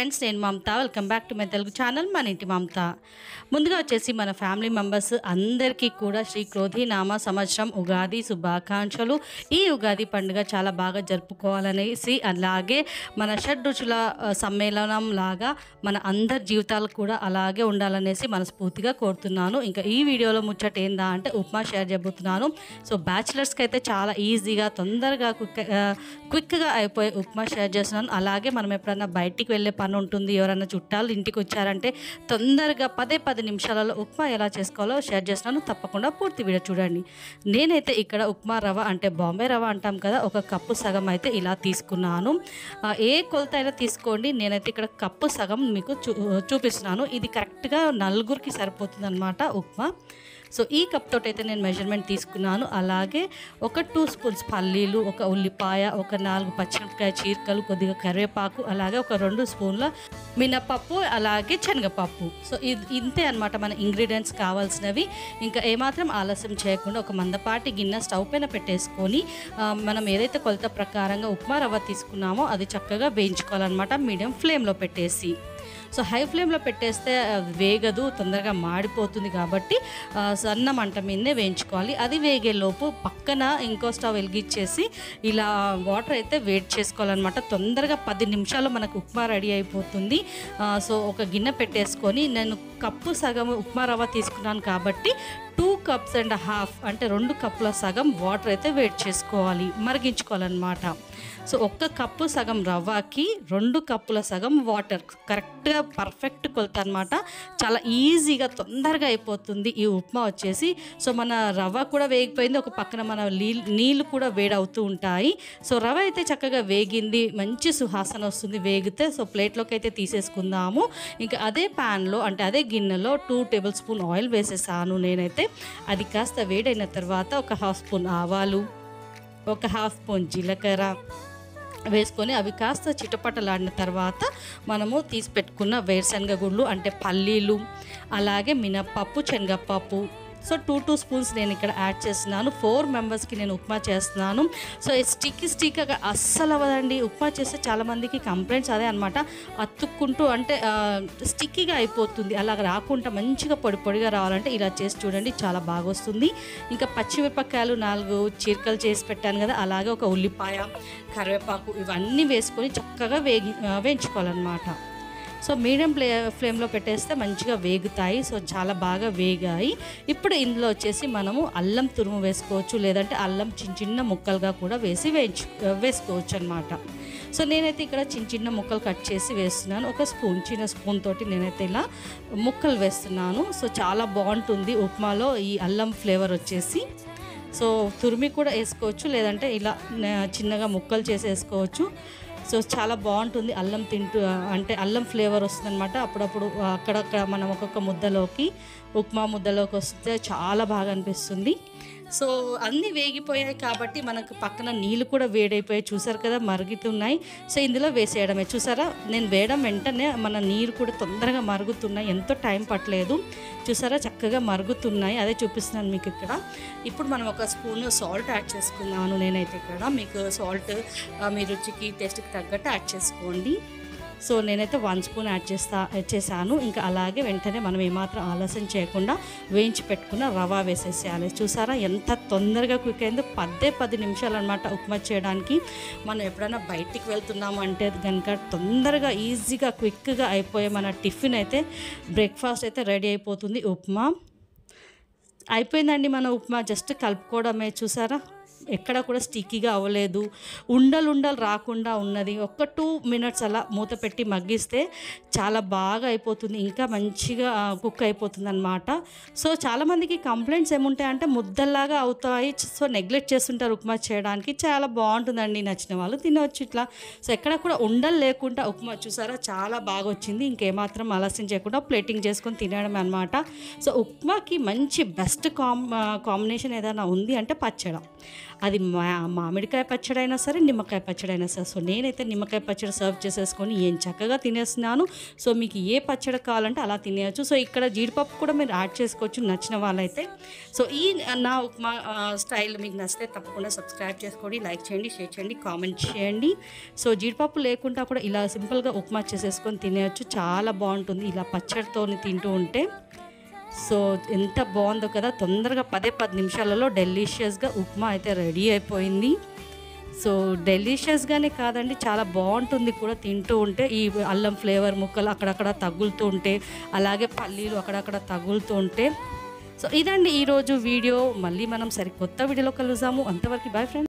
Friends, నేను Mamata. Welcome back to my Telugu channel మన ఇంటి మమత. ముందుగా వచ్చేసి మన ఫ్యామిలీ మెంబర్స్ అందరికీ కూడా శ్రీ క్రోధినామ సంవత్సరం ఉగాది శుభాకాంక్షలు. ఈ ఉగాది పండుగ చాలా బాగా జరుపుకోవాలనేసి, అలాగే మన షడ్రుచుల సమ్మేళనం లాగా మన అందరి జీవితాలు కూడా అలాగే ఉండాలనేసి మనస్ఫూర్తిగా కోరుతున్నాను. ఇంకా ఈ వీడియోలో ముచ్చట ఏందా అంటే ఉప్మా షేర్ చేయబోతున్నాను. సో బ్యాచిలర్స్కి అయితే చాలా ఈజీగా తొందరగా క్విక్గా అయిపోయే ఉప్మా షేర్ చేస్తున్నాను. అలాగే మనం ఎప్పుడన్నా బయటికి వెళ్ళే పని ఉంటుంది, ఎవరైనా చుట్టాలు ఇంటికి వచ్చారంటే తొందరగా 10 నిమిషాలలో ఉప్మా ఎలా చేసుకోవాలో షేర్ చేస్తున్నాను. తప్పకుండా పూర్తి వీడియో చూడండి. నేనైతే ఇక్కడ ఉప్మా రవ్వ అంటే బాంబే రవ్వ అంటాం కదా, 1 కప్పు సగం అయితే ఇలా తీసుకున్నాను. ఏ కొలత అయినా తీసుకోండి, నేనైతే ఇక్కడ కప్పు సగం మీకు చూపిస్తున్నాను. ఇది కరెక్ట్గా 4గురికి సరిపోతుంది అన్నమాట ఉప్మా. సో ఈ కప్ తోటి అయితే నేను మెజర్మెంట్ తీసుకున్నాను. అలాగే 2 స్పూన్స్ పల్లీలు, 1 ఉల్లిపాయ, 4 పచ్చిమిరపకాయ చీరికలు, కొద్దిగా కరివేపాకు, అలాగే 2 స్పూన్ల మినపప్పు, అలాగే శనగపప్పు. సో ఇంతే అనమాట మన ఇంగ్రీడియంట్స్ కావాల్సినవి. ఇంకా ఏమాత్రం ఆలస్యం చేయకుండా ఒక మందపాటి గిన్నె స్టవ్ పైన పెట్టేసుకొని మనం ఏదైతే కొలత ప్రకారంగా ఉప్మా రవ్వ తీసుకున్నామో అది చక్కగా వేయించుకోవాలన్నమాట, మీడియం ఫ్లేమ్లో పెట్టేసి. సో హై ఫ్లేమ్లో పెట్టేస్తే వేగదు, తొందరగా మాడిపోతుంది. కాబట్టి సన్న మంట మీదనే వేయించుకోవాలి. అది వేగేలోపు పక్కన ఇంకో స్టవ్ వెలిగించేసి ఇలా వాటర్ అయితే వేడి చేసుకోవాలన్నమాట. తొందరగా 10 నిమిషాల్లో మనకు ఉప్మా రెడీ అయిపోతుంది. సో ఒక గిన్నె పెట్టేసుకొని, నేను కప్పు సగం ఉప్మా రవ్వ తీసుకున్నాను కాబట్టి 2 కప్స్ అండ్ హాఫ్ అంటే 2 కప్పుల సగం వాటర్ అయితే వేడి చేసుకోవాలి, మరిగించుకోవాలన్నమాట. సో 1 కప్పు సగం రవ్వకి 2 కప్పుల సగం వాటర్, కరెక్ట్గా పర్ఫెక్ట్ కొలత అనమాట. చాలా ఈజీగా తొందరగా అయిపోతుంది ఈ ఉప్మా వచ్చేసి. సో మన రవ్వ కూడా వేగిపోయింది, ఒక పక్కన మన నీళ్ళు కూడా వేడవుతూ ఉంటాయి. సో రవ్వ అయితే చక్కగా వేగింది, మంచి సువాసన వస్తుంది వేగితే. సో ప్లేట్లోకి అయితే తీసేసుకుందాము. ఇంకా అదే ప్యాన్లో అంటే అదే గిన్నెలో 2 టేబుల్ స్పూన్ ఆయిల్ వేసేసాను నేనైతే. అది కాస్త వేడైన తర్వాత 1/2 స్పూన్ ఆవాలు, 1/2 స్పూన్ జీలకర్ర వేసుకొని అవి కాస్త చిటపటలాడిన తర్వాత మనము తీసి పెట్టుకున్న వేరుశనగ గుళ్ళు అంటే పల్లీలు, అలాగే మినప్పప్పు, శనగపప్పు. సో 2 స్పూన్స్ నేను ఇక్కడ యాడ్ చేస్తున్నాను. 4 మెంబర్స్కి నేను ఉప్మా చేస్తున్నాను. సో స్టిక్గా అస్సలు అవ్వదండి ఉప్మా చేస్తే. చాలామందికి కంప్లైంట్స్ అదే అనమాట, అతుక్కుంటూ అంటే స్టిక్కీగా అయిపోతుంది. అలా రాకుండా మంచిగా పొడిగా రావాలంటే ఇలా చేసి చూడండి, చాలా బాగా వస్తుంది. ఇంకా పచ్చిమిరపకాయలు 4 చీరికలు చేసి పెట్టాను కదా, అలాగే 1 ఉల్లిపాయ, కరివేపాకు ఇవన్నీ వేసుకొని చక్కగా వేయించుకోవాలన్నమాట. సో మీడియం ఫ్లేమ్లో పెట్టేస్తే మంచిగా వేగుతాయి. సో చాలా బాగా వేగాయి. ఇప్పుడు ఇందులో వచ్చేసి మనము అల్లం తురుము వేసుకోవచ్చు, లేదంటే అల్లం చిన్న ముక్కలుగా కూడా వేసుకోవచ్చు అనమాట. సో నేనైతే ఇక్కడ చిన్న ముక్కలు కట్ చేసి వేస్తున్నాను. 1 చిన్న స్పూన్ తోటి నేనైతే ఇలా ముక్కలు వేస్తున్నాను. సో చాలా బాగుంటుంది ఉప్మాలో ఈ అల్లం ఫ్లేవర్ వచ్చేసి. సో తురిమి కూడా వేసుకోవచ్చు, లేదంటే ఇలా చిన్నగా ముక్కలు చేసి వేసుకోవచ్చు. సో చాలా బాగుంటుంది అల్లం తింటూ, అంటే అల్లం ఫ్లేవర్ వస్తుంది అనమాట. అప్పుడప్పుడు అక్కడక్కడ మనం ఒక్కొక్క ముద్దలోకి, ఉప్మా ముద్దలోకి వస్తే చాలా బాగా అనిపిస్తుంది. సో అన్నీ వేగిపోయాయి కాబట్టి మనకు పక్కన నీళ్ళు కూడా వేడైపోయాయి, చూసారు కదా, మరుగుతున్నాయి. సో ఇందులో వేసేయడమే. చూసారా, నేను వేయడం వెంటనే మన నీరు కూడా తొందరగా మరుగుతున్నాయి, ఎంతో టైం పట్టలేదు. చూసారా చక్కగా మరుగుతున్నాయి, అదే చూపిస్తున్నాను మీకు ఇక్కడ. ఇప్పుడు మనం 1 స్పూన్ సాల్ట్ యాడ్ చేసుకున్నాను నేనైతే ఇక్కడ. మీకు సాల్ట్ మీ రుచికి టేస్ట్కి తగ్గట్టు యాడ్ చేసుకోండి. సో నేనైతే 1 స్పూన్ యాడ్ చేశాను. ఇంకా అలాగే వెంటనే మనం ఏమాత్రం ఆలస్యం చేయకుండా వేయించి పెట్టుకున్న రవ్వ వేసేసేయాలి. చూసారా ఎంత తొందరగా క్విక్ అయిందో, 10 నిమిషాలు అనమాట ఉప్మా చేయడానికి. మనం ఎప్పుడైనా బయటికి వెళ్తున్నాము అంటే కనుక తొందరగా ఈజీగా క్విక్గా అయిపోయే మన టిఫిన్ అయితే, బ్రేక్ఫాస్ట్ అయితే రెడీ అయిపోతుంది. ఉప్మా అయిపోయిందండి మన ఉప్మా, జస్ట్ కలుపుకోవడమే. చూసారా ఎక్కడ కూడా స్టిక్కీగా అవ్వలేదు, ఉండలు రాకుండా ఉన్నది. 2 మినిట్స్ అలా మూత పెట్టి మగ్గిస్తే చాలా బాగా అయిపోతుంది, ఇంకా మంచిగా కుక్ అయిపోతుంది అనమాట. సో చాలామందికి కంప్లైంట్స్ ఏముంటాయంటే ముద్దల్లాగా అవుతాయి, సో నెగ్లెక్ట్ చేస్తుంటారు ఉప్మా చేయడానికి. చాలా బాగుంటుందండి, నచ్చిన వాళ్ళు తినవచ్చు ఇట్లా. సో ఎక్కడ కూడా ఉండలు లేకుండా ఉప్మా చూసారా చాలా బాగా వచ్చింది. ఇంకేమాత్రం ఆలస్యం చేయకుండా ప్లేటింగ్ చేసుకొని తినడం అనమాట. సో ఉప్మాకి మంచి బెస్ట్ కాంబినేషన్ ఏదైనా ఉంది అంటే పచ్చడి. అది మామిడికాయ పచ్చడి అయినా సరే, నిమ్మకాయ పచ్చడి అయినా సరే. సో నేనైతే నిమ్మకాయ పచ్చడి సర్వ్ చేసేసుకొని ఏం చక్కగా తినేస్తున్నాను. సో మీకు ఏ పచ్చడి కావాలంటే అలా తినేయచ్చు. సో ఇక్కడ జీడిపప్పు కూడా మీరు యాడ్ చేసుకోవచ్చు నచ్చిన వాళ్ళైతే. సో ఈ నా ఉప్మా స్టైల్ మీకు నచ్చితే తప్పకుండా సబ్స్క్రైబ్ చేసుకోండి, లైక్ చేయండి, షేర్ చేయండి, కామెంట్ చేయండి. సో జీడిపప్పు లేకుండా కూడా ఇలా సింపుల్గా ఉప్మా చేసేసుకొని తినేయచ్చు. చాలా బాగుంటుంది ఇలా పచ్చడితోని తింటూ ఉంటే. సో ఎంత బాగుందో కదా, తొందరగా 10 నిమిషాలలో డెలిషియస్గా ఉప్మా అయితే రెడీ అయిపోయింది. సో డెలిషియస్గానే కాదండి, చాలా బాగుంటుంది కూడా తింటూ ఉంటే. ఈ అల్లం ఫ్లేవర్ ముక్కలు అక్కడక్కడ తగులుతూ ఉంటే, అలాగే పల్లీలు అక్కడక్కడ తగులుతూ ఉంటే. సో ఇదండి ఈరోజు వీడియో. మళ్ళీ మనం సరికొత్త వీడియోలో కలుద్దాము. అంతవరకు బాయ్ ఫ్రెండ్స్.